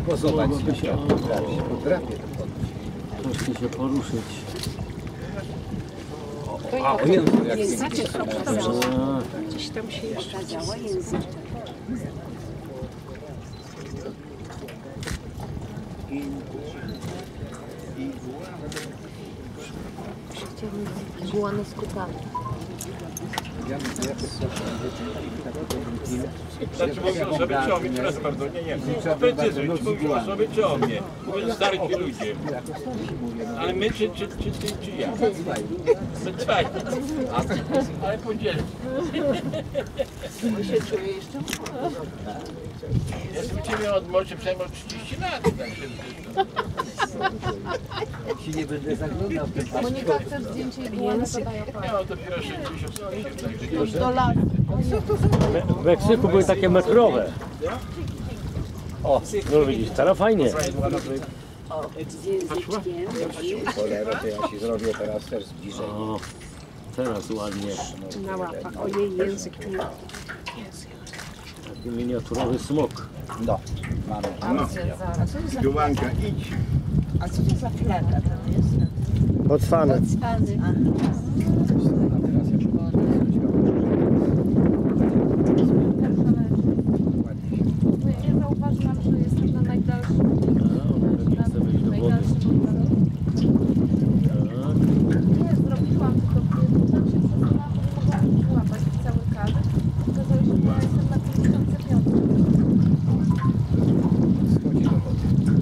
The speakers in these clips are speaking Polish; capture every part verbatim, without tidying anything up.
Mogłoby się troszkę się poruszyć. A, o Jezu, jak Języczek A, gdzieś tam się jeszcze działa, języczek. Iguana skutana. Znaczy mówią o sobie ciągnie, teraz bardzo nie, nie. Precyzuj, mówią o sobie ciągnie. Mówią starsi ludzie. Ale my czy, czy, czy, czy, czy ja? My dwaj. Ale podzielę. Ty się czuje jeszcze? Jestem ciebie od może przynajmniej trzydzieści lat. Także się nie będę zaglądał w ten pas. Monika chce zdjęcie iguany, to daje ja mam dopiero sześćdziesiąt osiem, także do lat. w Meksyku były takie metrowe. O, no widzisz, teraz fajnie. Z języczkiem. Cholera, to ja ci zrobię teraz też zbliżenie. O, teraz ładnie. Na łapach. Ojej, język tu. Taki miniaturowy smok. No, mamy. Jołanka, idź. A co to za flaga tam jest? Botswany. Cwany. Ja zauważyłam, że jestem na najdalszym. Nie chcę wejść do wody. Nie, zrobiłam tylko tam się przesunęłam, bo nie mogłam łapać cały kadr. Okazało się, że ja jestem na pięćdziesiąt pięć. Schodzi do wody.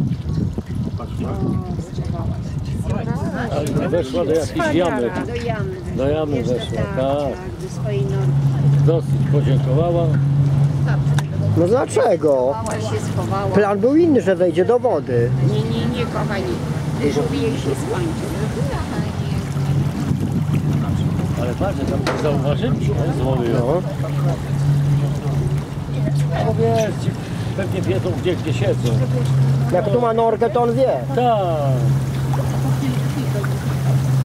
Ale weszła do jakiejś jamy. Do jamy. Do jamy Jeszcze weszła, tak, tak. tak, do swojej normy. Dosyć podziękowała. No dlaczego? Mała się schowała. Plan był inny, że wejdzie do wody. Nie, nie, nie, kochani. Dyżur jej się skończył. Ale patrz, tam nie zauważyli nie? z wody. No. No wiesz, ci pewnie wiedzą gdzie, gdzie siedzą. Jak tu ma norkę, to on wie. Tak.